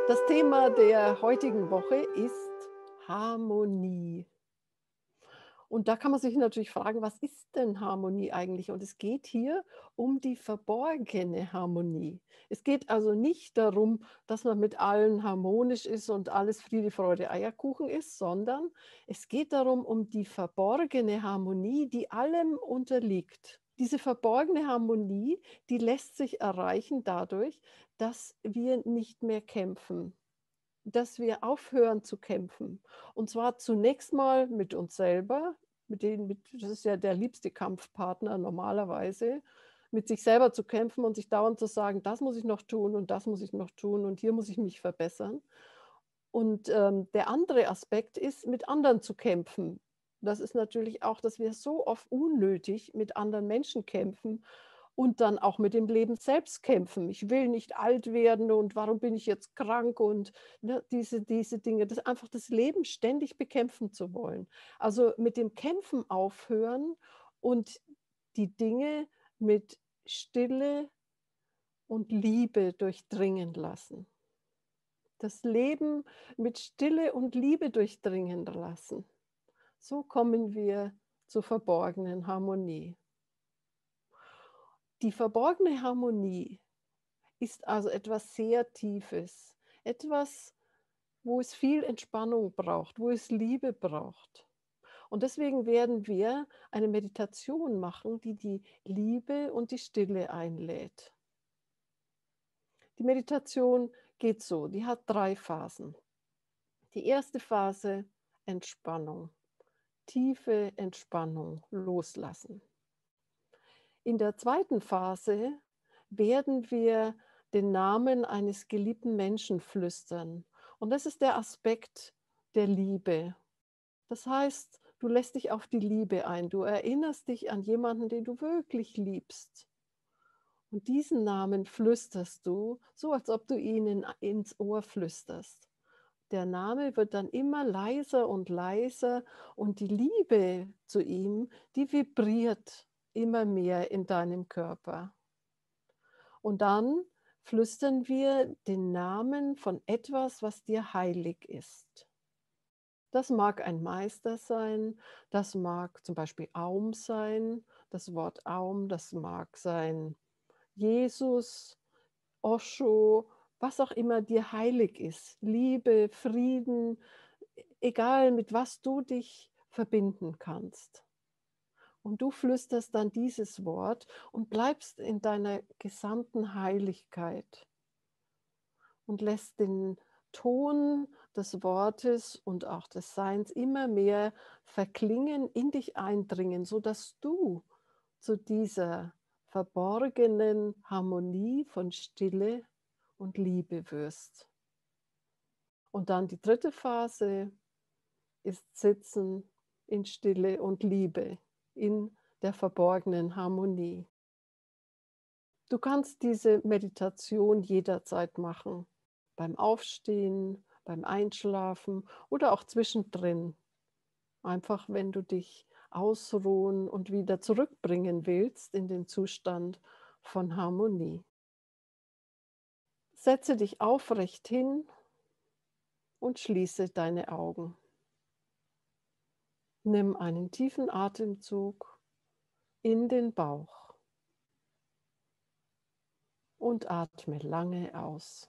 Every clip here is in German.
Das Thema der heutigen Woche ist Harmonie. Und da kann man sich natürlich fragen, was ist denn Harmonie eigentlich? Und es geht hier um die verborgene Harmonie. Es geht also nicht darum, dass man mit allen harmonisch ist und alles Friede, Freude, Eierkuchen ist, sondern es geht darum, um die verborgene Harmonie, die allem unterliegt. Diese verborgene Harmonie, die lässt sich erreichen dadurch, dass wir nicht mehr kämpfen, dass wir aufhören zu kämpfen. Und zwar zunächst mal mit uns selber, das ist ja der liebste Kampfpartner normalerweise, mit sich selber zu kämpfen und sich dauernd zu sagen: „Das muss ich noch tun und das muss ich noch tun und hier muss ich mich verbessern.“ Und, der andere Aspekt ist, mit anderen zu kämpfen. Das ist natürlich auch, dass wir so oft unnötig mit anderen Menschen kämpfen und dann auch mit dem Leben selbst kämpfen. Ich will nicht alt werden und warum bin ich jetzt krank und, ne, diese Dinge, das einfach das Leben ständig bekämpfen zu wollen. Also, mit dem Kämpfen aufhören und die Dinge mit Stille und Liebe durchdringen lassen. Das Leben mit Stille und Liebe durchdringen lassen. So kommen wir zur verborgenen Harmonie. Die verborgene Harmonie ist also etwas sehr Tiefes, etwas, wo es viel Entspannung braucht, wo es Liebe braucht. Und deswegen werden wir eine Meditation machen, die die Liebe und die Stille einlädt. Die Meditation geht so, die hat 3 Phasen. Die erste Phase: Entspannung, tiefe Entspannung, loslassen. In der zweiten Phase werden wir den Namen eines geliebten Menschen flüstern. Und das ist der Aspekt der Liebe. Das heißt, du lässt dich auf die Liebe ein. Du erinnerst dich an jemanden, den du wirklich liebst. Und diesen Namen flüsterst du, so als ob du ihn ins Ohr flüsterst. Der Name wird dann immer leiser und leiser und die Liebe zu ihm, die vibriert immer mehr in deinem Körper. Und dann flüstern wir den Namen von etwas, was dir heilig ist. Das mag ein Meister sein, das mag zum Beispiel Aum sein, das Wort Aum, das mag sein Jesus, Osho, was auch immer dir heilig ist. Liebe, Frieden, egal mit was du dich verbinden kannst. Und du flüsterst dann dieses Wort und bleibst in deiner gesamten Heiligkeit und lässt den Ton des Wortes und auch des Seins immer mehr verklingen, in dich eindringen, sodass du zu dieser verborgenen Harmonie von Stille und Liebe wirst. Und dann die dritte Phase ist Sitzen in Stille und Liebe, in der verborgenen Harmonie. Du kannst diese Meditation jederzeit machen, beim Aufstehen, beim Einschlafen oder auch zwischendrin. Einfach, wenn du dich ausruhen und wieder zurückbringen willst in den Zustand von Harmonie. Setze dich aufrecht hin und schließe deine Augen. Nimm einen tiefen Atemzug in den Bauch und atme lange aus.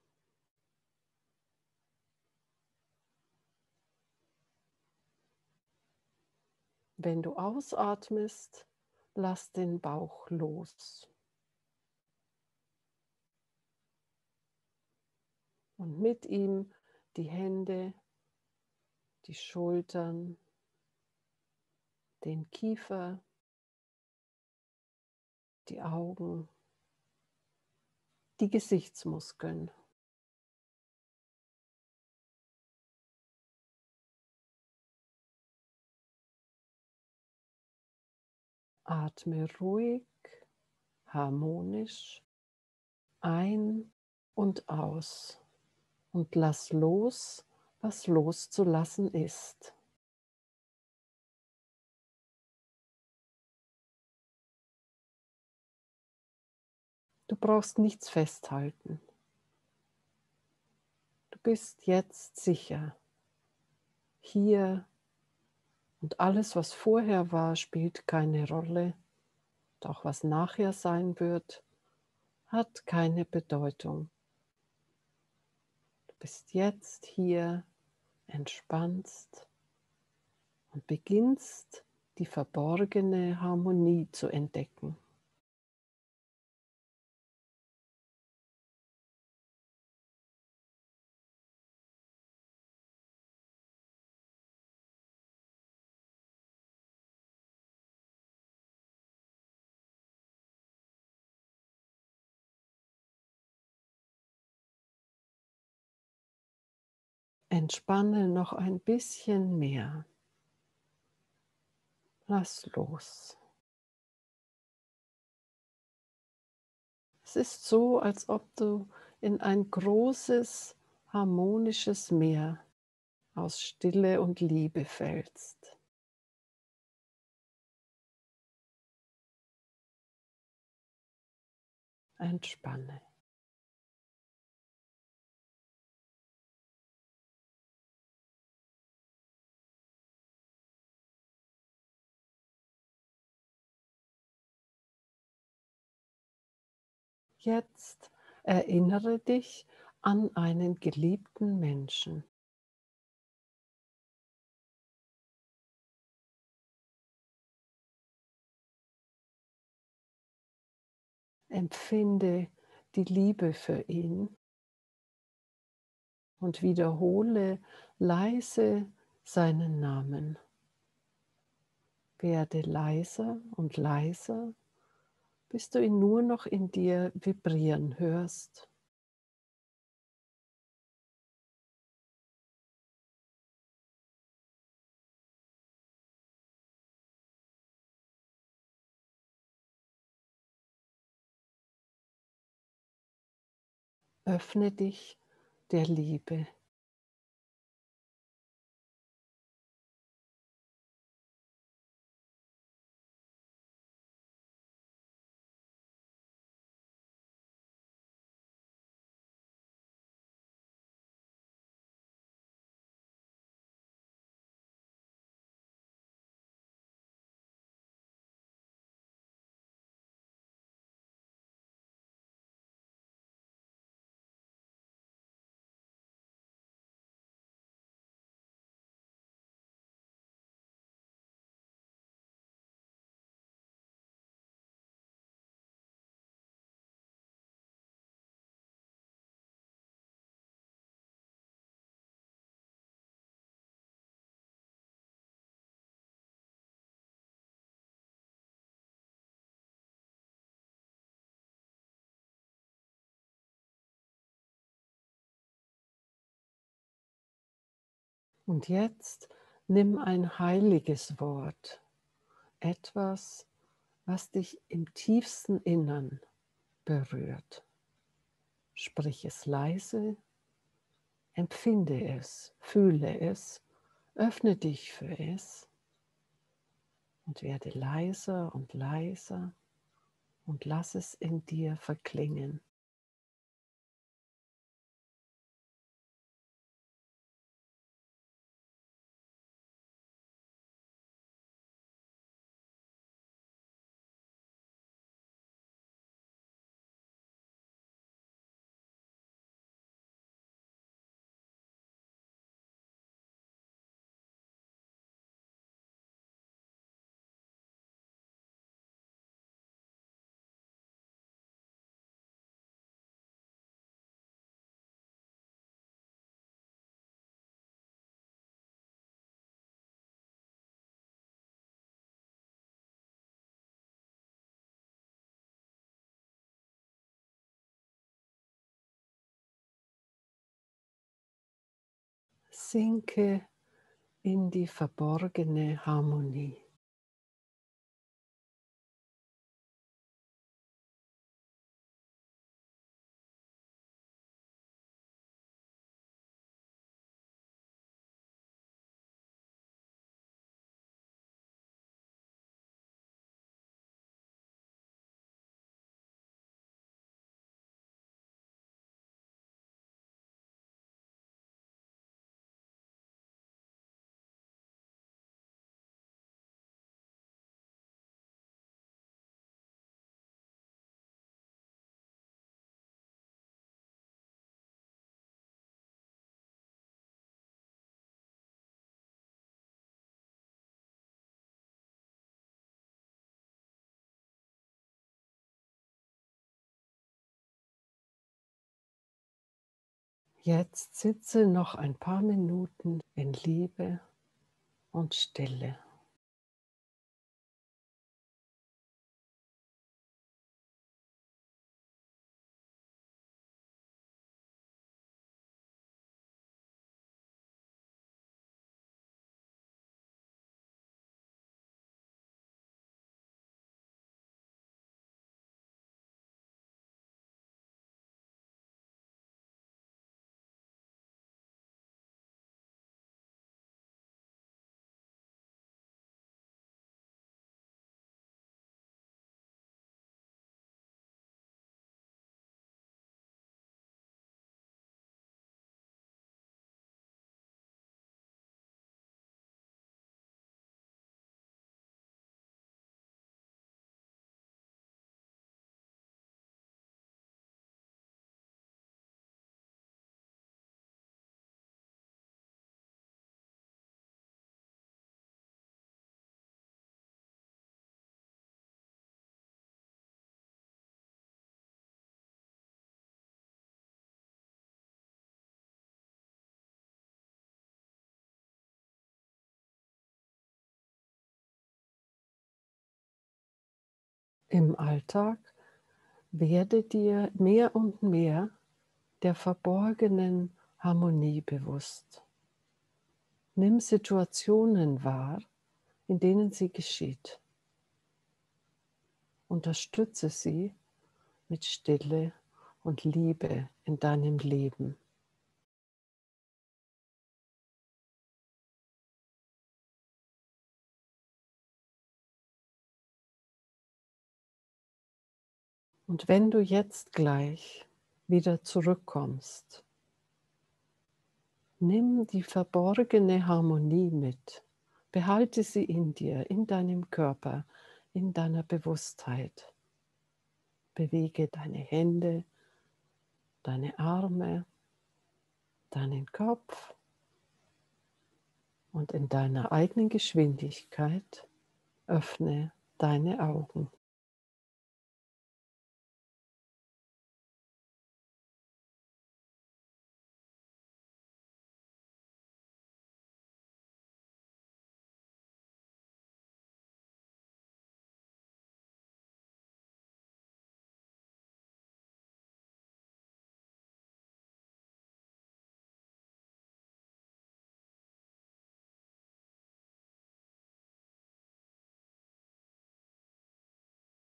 Wenn du ausatmest, lass den Bauch los. Und mit ihm die Hände, die Schultern, den Kiefer, die Augen, die Gesichtsmuskeln. Atme ruhig, harmonisch ein und aus und lass los, was loszulassen ist. Du brauchst nichts festhalten. bist jetzt sicher. Hier und alles, was vorher war, spielt keine Rolle. Und auch was nachher sein wird, hat keine Bedeutung. Du bist jetzt hier, entspannst und beginnst die verborgene Harmonie zu entdecken. Entspanne noch ein bisschen mehr. Lass los. Es ist so, als ob du in ein großes, harmonisches Meer aus Stille und Liebe fällst. Entspanne. Jetzt erinnere dich an einen geliebten Menschen. Empfinde die Liebe für ihn und wiederhole leise seinen Namen. Werde leiser und leiser, bis du ihn nur noch in dir vibrieren hörst. Öffne dich der Liebe. Und jetzt nimm ein heiliges Wort, etwas, was dich im tiefsten Innern berührt. Sprich es leise, empfinde es, fühle es, öffne dich für es und werde leiser und leiser und lass es in dir verklingen. Sinke in die verborgene Harmonie. Jetzt sitze noch ein paar Minuten in Liebe und Stille. Im Alltag werde dir mehr und mehr der verborgenen Harmonie bewusst. Nimm Situationen wahr, in denen sie geschieht. Unterstütze sie mit Stille und Liebe in deinem Leben. Und wenn du jetzt gleich wieder zurückkommst, nimm die verborgene Harmonie mit. Behalte sie in dir, in deinem Körper, in deiner Bewusstheit. Bewege deine Hände, deine Arme, deinen Kopf und in deiner eigenen Geschwindigkeit öffne deine Augen.